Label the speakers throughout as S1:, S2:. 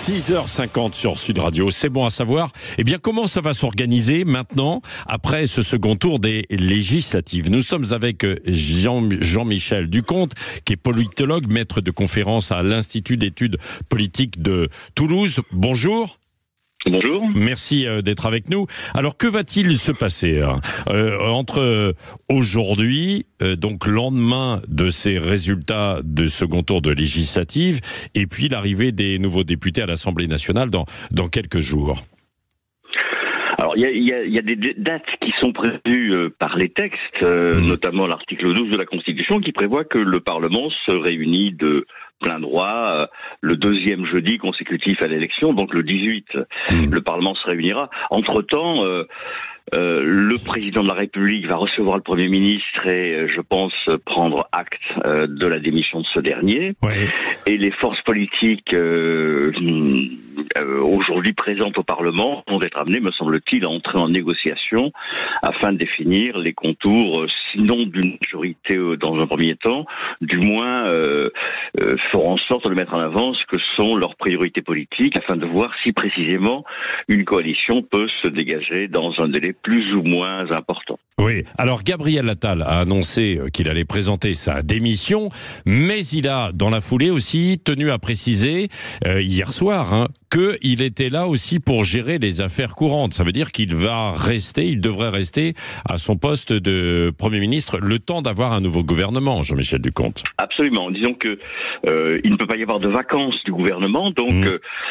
S1: 6h50 sur Sud Radio, c'est bon à savoir. Eh bien, comment ça va s'organiser maintenant, après ce second tour des législatives? Nous sommes avec Jean-Michel Duconte, qui est politologue, maître de conférence à l'Institut d'études politiques de Toulouse. Bonjour.
S2: Bonjour.
S1: Merci d'être avec nous. Alors, que va-t-il se passer entre aujourd'hui, donc lendemain de ces résultats de second tour de législative, et puis l'arrivée des nouveaux députés à l'Assemblée nationale dans quelques jours?
S2: Alors, il y a des dates qui sont prévues par les textes, notamment l'article 12 de la Constitution, qui prévoit que le Parlement se réunit de plein droit le deuxième jeudi consécutif à l'élection, donc le 18. Le Parlement se réunira. Entre-temps, le président de la République va recevoir le Premier ministre et, je pense, prendre acte de la démission de ce dernier. Ouais. Et les forces politiques aujourd'hui présentes au Parlement vont être amenées, me semble-t-il, à entrer en négociation afin de définir les contours, sinon d'une majorité dans un premier temps, du moins feront en sorte de mettre en avant ce que sont leurs priorités politiques afin de voir si précisément une coalition peut se dégager dans un délai plus ou moins important.
S1: Oui, alors Gabriel Attal a annoncé qu'il allait présenter sa démission, mais il a dans la foulée aussi tenu à préciser hier soir qu'il était là aussi pour gérer les affaires courantes. Ça veut dire qu'il devrait rester à son poste de Premier ministre le temps d'avoir un nouveau gouvernement, Jean-Michel Duconte.
S2: Absolument. Disons que il ne peut pas y avoir de vacances du gouvernement, donc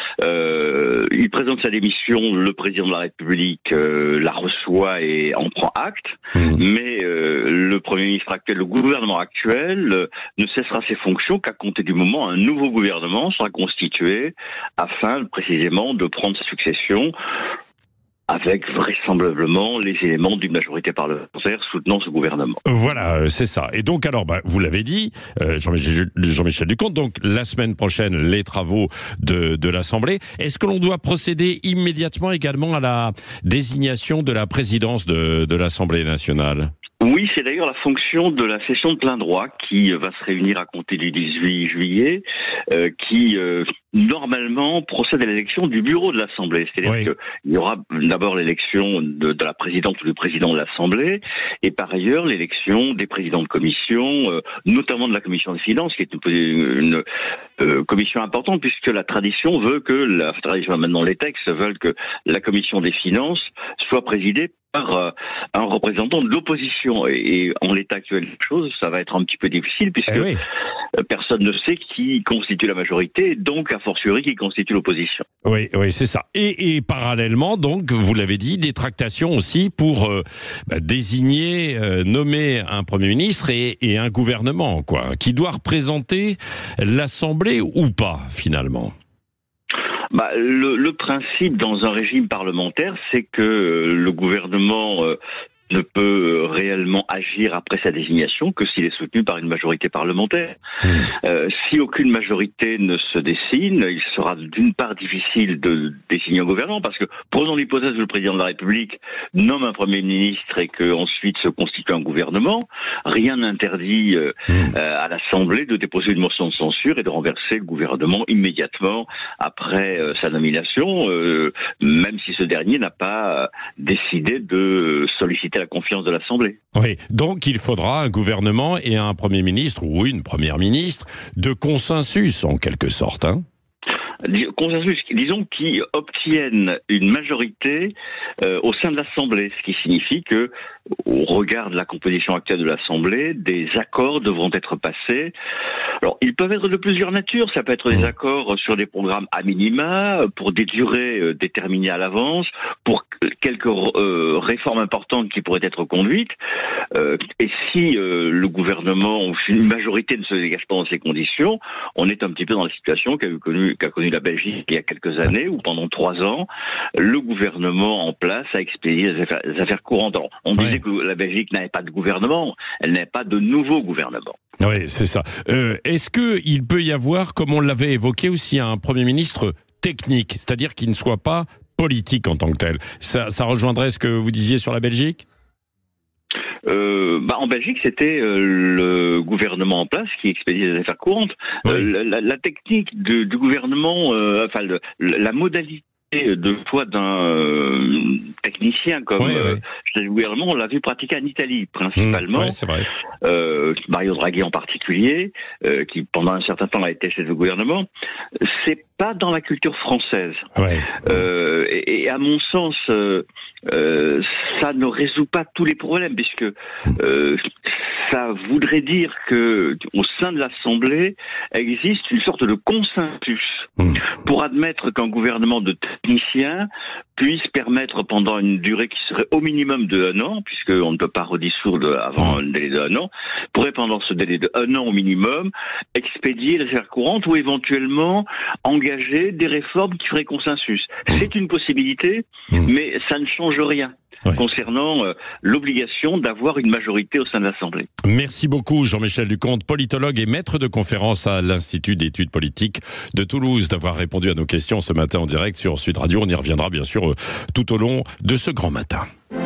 S2: il présente sa démission, le président de la République la reçoit et en prend acte, mais le Premier ministre actuel, le gouvernement actuel, ne cessera ses fonctions qu'à compter du moment où un nouveau gouvernement sera constitué afin précisément de prendre sa succession avec vraisemblablement les éléments d'une majorité parlementaire soutenant ce gouvernement.
S1: Voilà, c'est ça. Et donc, alors, vous l'avez dit, Jean-Michel Duconte, donc la semaine prochaine, les travaux de l'Assemblée. Est-ce que l'on doit procéder immédiatement également à la désignation de la présidence de l'Assemblée nationale ?
S2: Oui, c'est d'ailleurs la fonction de la session de plein droit qui va se réunir à compter du 18 juillet, qui normalement procède à l'élection du bureau de l'Assemblée. C'est-à-dire qu'il y aura d'abord l'élection de la présidente ou du président de l'Assemblée, et par ailleurs l'élection des présidents de commission, notamment de la commission des finances, qui est une commission importante, puisque la tradition veut que, maintenant les textes veulent que la commission des finances soit présidée par un représentant de l'opposition. Et en l'état actuel des choses, ça va être un petit peu difficile, puisque personne ne sait qui constitue la majorité, donc a fortiori qui constitue l'opposition.
S1: Oui, c'est ça. Et parallèlement, donc, vous l'avez dit, des tractations aussi pour désigner, nommer un Premier ministre et un gouvernement, qui doit représenter l'Assemblée ou pas, finalement.
S2: Le principe dans un régime parlementaire, c'est que le gouvernement ne peut réellement agir après sa désignation que s'il est soutenu par une majorité parlementaire. Si aucune majorité ne se dessine, il sera d'une part difficile de désigner un gouvernement, parce que prenons l'hypothèse où le président de la République nomme un Premier ministre et qu'ensuite se constitue un gouvernement, rien n'interdit à l'Assemblée de déposer une motion de censure et de renverser le gouvernement immédiatement après sa nomination, même si ce dernier n'a pas décidé de solliciter la confiance de l'Assemblée.
S1: Oui, donc il faudra un gouvernement et un Premier ministre ou une Première ministre de consensus en quelque sorte.
S2: Consensus, disons, qui obtiennent une majorité au sein de l'Assemblée, ce qui signifie que, au regard de la composition actuelle de l'Assemblée, des accords devront être passés. Alors, ils peuvent être de plusieurs natures. Ça peut être des accords sur des programmes à minima, pour des durées déterminées à l'avance, pour quelques réformes importantes qui pourraient être conduites. Et si le gouvernement, une majorité ne se dégage pas dans ces conditions, on est un petit peu dans la situation qu'a connue la Belgique il y a quelques années, où pendant 3 ans, le gouvernement en place a expédié les affaires courantes. Alors, on disait que la Belgique n'avait pas de gouvernement, elle n'avait pas de nouveau gouvernement.
S1: Oui, c'est ça. Est-ce qu'il peut y avoir, comme on l'avait évoqué aussi, un Premier ministre technique, c'est-à-dire qu'il ne soit pas politique en tant que tel? Ça rejoindrait ce que vous disiez sur la Belgique ?
S2: En Belgique, c'était le gouvernement en place qui expédiait les affaires courantes. La technique du gouvernement, la modalité de choix d'un technicien comme le gouvernement, on l'a vu pratiquer en Italie principalement.
S1: C'est vrai.
S2: Mario Draghi en particulier, qui pendant un certain temps a été chef de gouvernement. C'est pas dans la culture française. Et à mon sens, ça ne résout pas tous les problèmes, puisque ça voudrait dire que au sein de l'Assemblée existe une sorte de consensus pour admettre qu'un gouvernement de techniciens puisse permettre pendant une durée qui serait au minimum de 1 an, puisqu'on ne peut pas redissoudre avant un délai de 1 an, pourrait pendant ce délai de 1 an au minimum expédier les affaires courantes ou éventuellement engager des réformes qui feraient consensus. C'est une possibilité, mais ça ne change rien concernant l'obligation d'avoir une majorité au sein de l'Assemblée.
S1: Merci beaucoup Jean-Michel Ducomte, politologue et maître de conférence à l'Institut d'études politiques de Toulouse, d'avoir répondu à nos questions ce matin en direct sur Sud Radio. On y reviendra bien sûr tout au long de ce grand matin.